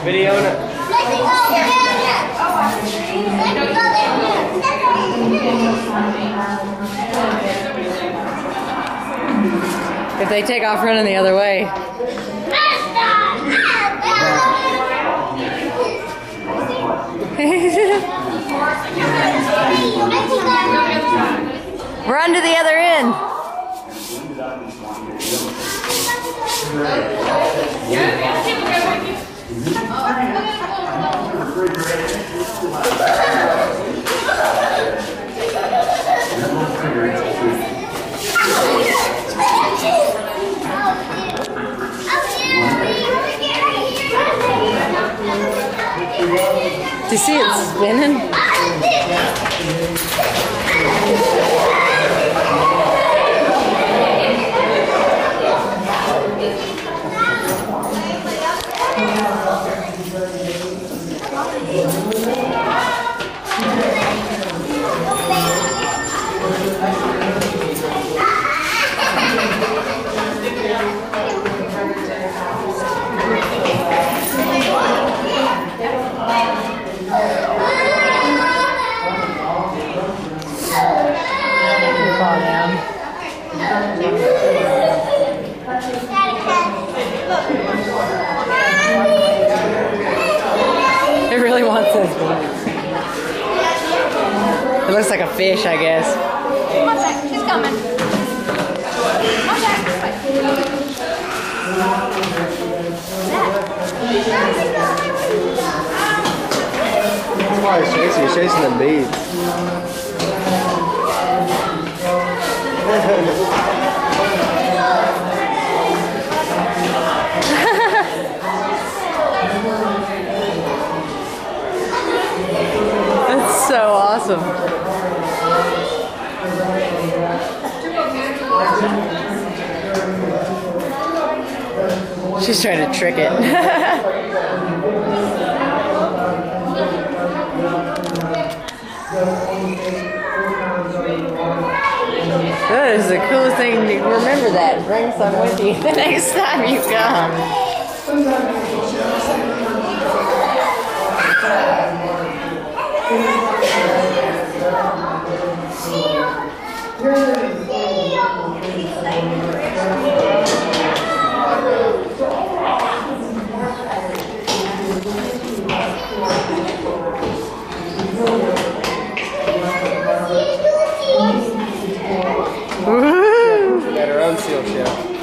Video it. If they take off running the other way. Run to the other end. Do you see it spinning? It really wants this. It looks like a fish, I guess. One sec, she's coming. One sec. That's why he's chasing the beads. That's so awesome. She's trying to trick it. That is the coolest thing. Remember that. Bring some with you the next time you come. Got her own seal ship.